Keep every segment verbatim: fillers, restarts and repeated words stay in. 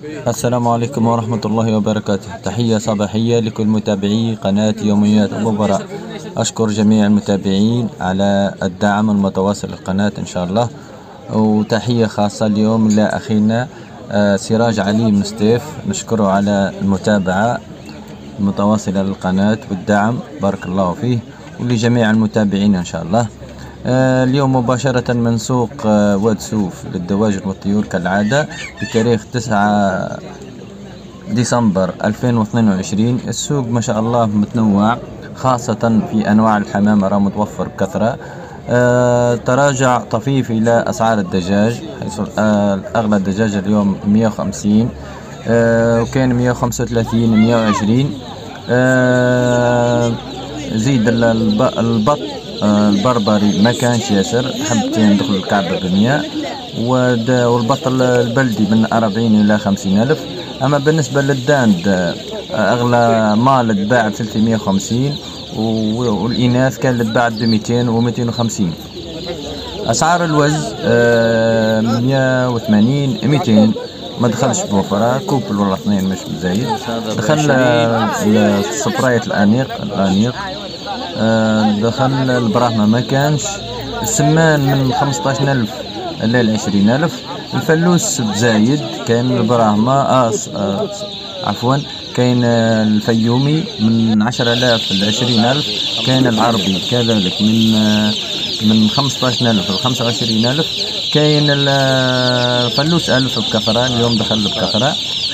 السلام عليكم ورحمة الله وبركاته. تحية صباحية لكل متابعي قناة يوميات أبو براء. أشكر جميع المتابعين على الدعم المتواصل للقناة إن شاء الله، وتحية خاصة اليوم لأخينا سراج علي من ستيف، نشكره على المتابعة المتواصلة للقناة والدعم، بارك الله فيه، ولجميع المتابعين إن شاء الله. اليوم مباشرة من سوق واد سوف للدواجن والطيور كالعادة بتاريخ تسعة ديسمبر ألفين واثنين وعشرين. السوق ما شاء الله متنوع، خاصة في أنواع الحمام راه متوفر بكثرة. أه تراجع طفيف إلى أسعار الدجاج، حيث أه أغلى الدجاج اليوم مية وخمسين، أه وكان مية وخمسة وثلاثين مية وعشرين. أه زيد البط أه البربري ما كانش ياسر، حبتين ندخل الكعبة بمية، والبط البلدي من أربعين إلى خمسين ألف. أما بالنسبة للداند أغلى مال تباع بثلاثمية وخمسين، والإناث كان تباع بميتين وميتين وخمسين. أسعار الوز أه مية وثمانين ميتين، ما دخلش بوفرة، كوبل ولا اثنين مش مزايد. دخل السبرايت الأنيق الأنيق أه دخل البراهمة ما كانش. السمان من خمسطاش ألف إلى عشرين ألف. الفلوس بزايد، كاين البراهمة آه آه عفوا كاين الفيومي من عشرة آلاف إلى عشرين ألف. كاين العربي كذلك من آه من خمسطاش ألف إلى خمسة وعشرين ألف. كاين الفلوس ألف بكثرة، اليوم دخل بكثرة.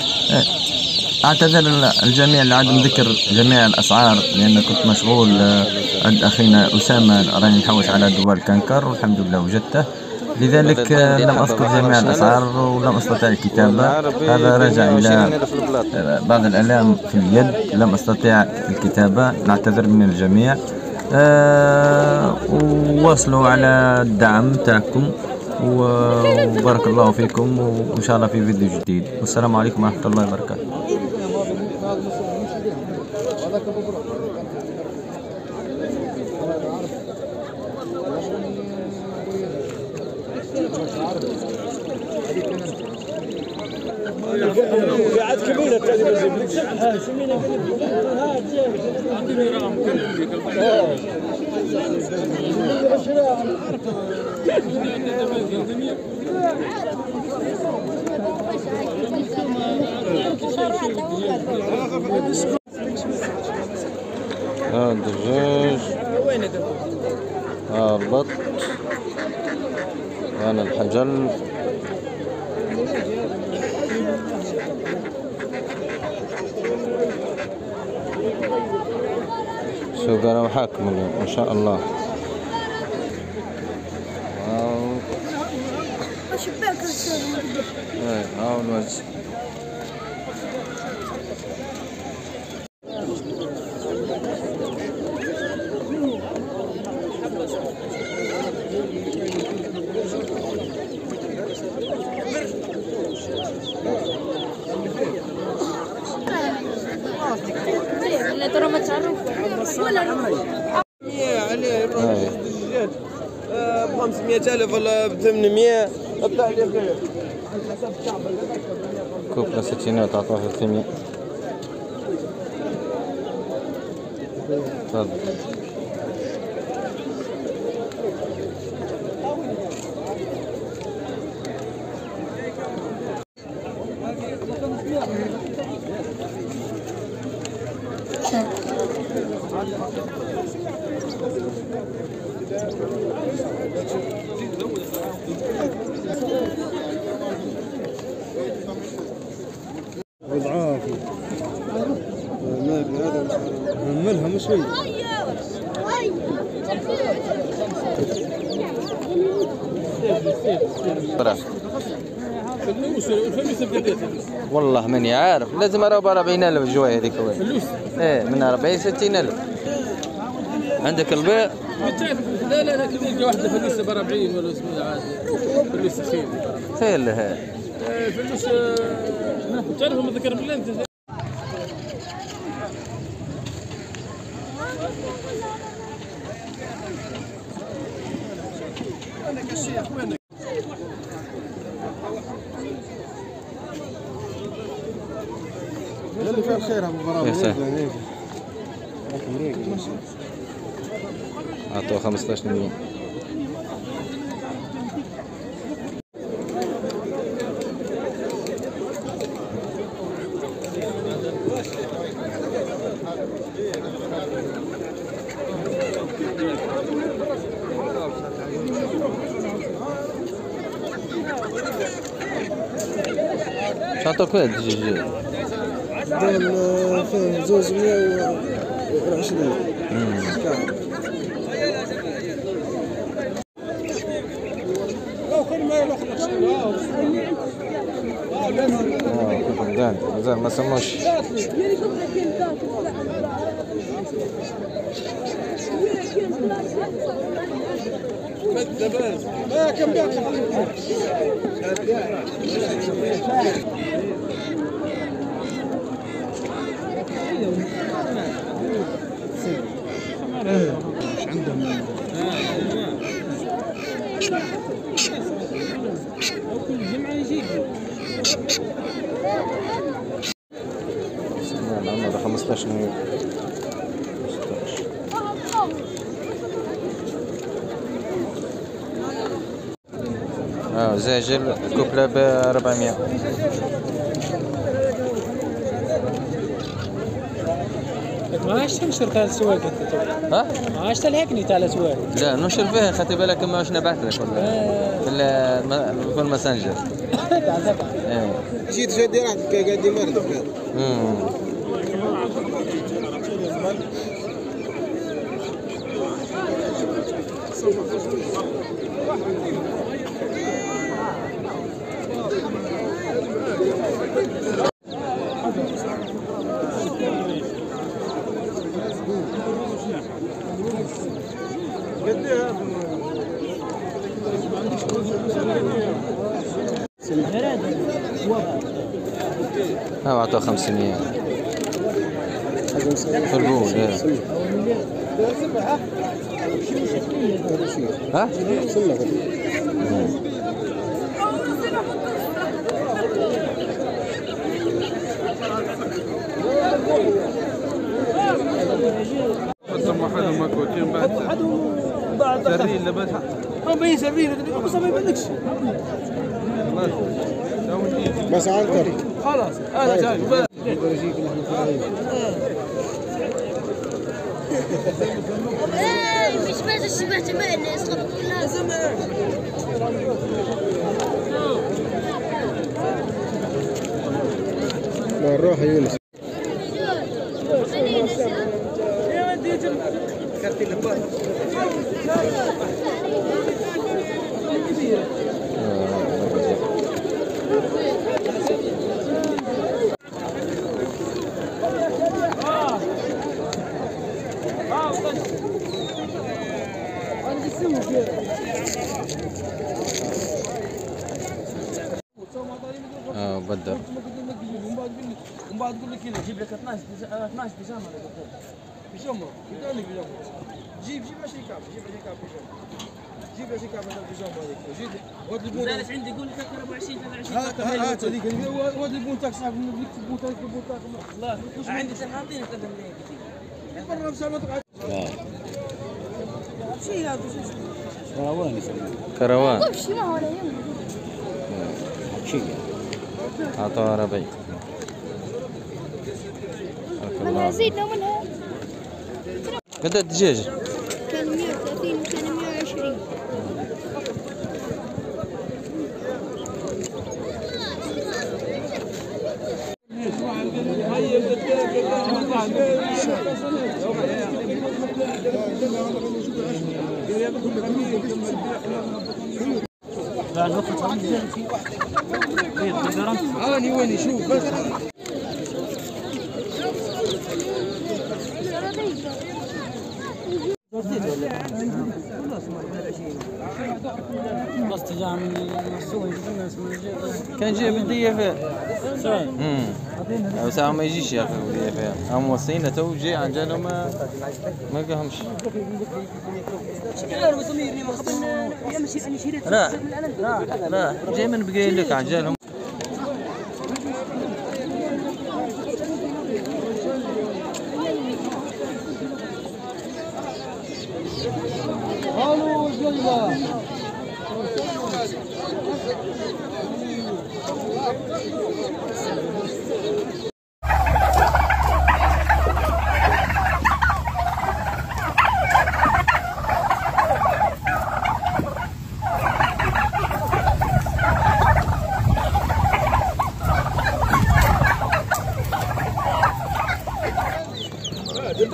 اعتذر الجميع لعدم ذكر جميع الاسعار لان كنت مشغول عند اخينا اسامه راني نحوس على دوال كنكر، والحمد لله وجدته، لذلك لم اذكر جميع الاسعار ولم استطيع الكتابه. هذا راجع الى بعض الالام في اليد، لم استطيع الكتابه، نعتذر من الجميع. أه وواصلوا على الدعم تاعكم، وبارك الله فيكم، وان شاء الله في فيديو جديد، والسلام عليكم ورحمه الله وبركاته. قاعد كبيرة تقريبا ها الدجاج، ها البط، هنا الحجل، سوق انا محاكم اليوم ما شاء الله. هاو ايه هاو الوز. لا ترى ما تعرف ولا عليه الدجاج ب خمسمية ألف ولا ب ثمانمية، اطلع لي خير على حسب الكعبة. كوبلا ستينات عطوها ثلاثمية. تفضل. بالعافية هملها مش هي. والله ماني عارف، لازم ارى ب أربعين ألف الجوايه هذيك. فلوس ايه من أربعين ستين ألف. عندك البيع؟ لا لا لا كذلك واحدة فلوس ب أربعين ولا اسمه عادي، فلوس خير خير لها فلوس. تعرف ما ذكر بالله انت. خلي فيها الخير ابو براوي. عطوه خمسطاش مليون. شعطوك واحد الدجاج؟ فيه زوج مية وعشرين. مزال مزال ما سموش. مش عندهم كل جمعة يجيب. عمره خمسطاش مليون. اه زاجل كوبلة ب أربعمية. ما عادش تنشر تاع السواق انت. ها؟ ما عادش تلحقني تاع السواق. لا نشر فيها خاطر بالك ما واش نبعث لك ولا في الماسنجر. تاع زكا. ايه. جيت جدي راحتك قاعد يمرض. امم. ها عطوه خمسمية. فرقول ايه. ها؟ قسم واحد المكوتين بعد بعد سرين لبس هم بين سرين بس ما يبانكش بس عنكر خلاص انا جاي بيجيك نحن فاهمين مش بس الشبه تبع الناس لازم نروح يونس اه بدر ومن بعد تقول لك جيب لك اثناش اثناش بيجامه بيجامه يقول لك بيجامه جيب جيب ماشي كعب جيب ماشي كعب بيجامه جيب ماشي كعب هذا البيجامه هذيك جيب واد البون زالت عندي يقول لك أربعة وعشرين ثلاثة وعشرين هات هذيك واد البون تاع صاحب نكتب بون تاع البون تاع الله عندي سنتين ثلاثة ملايين كثير برا مسامتك شيء هذا كروان يسمونه كروان شنو هو اليوم شيء عطوه ربعي. منها زيدنا منها قد الدجاج؟ كان مية وثلاثين وكان مية وعشرين. هاني وين شوف بس بس تجاه من السوق كان جايب الضيافة. صحيح. امم. او ساعة ما يجيش يا اخي الضيافة. هم موصينا تو جاي عن جاله ما ما لقاهمش. لا لا لا جاي من بقايل لك عن جالهم.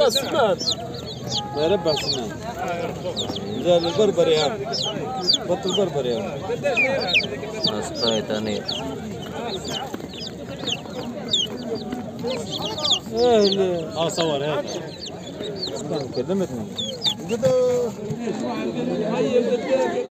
راس سمان ما ربع سمان زال البربري هذا بط البربري هذا سبراي ثاني اه صور هذا كلمتني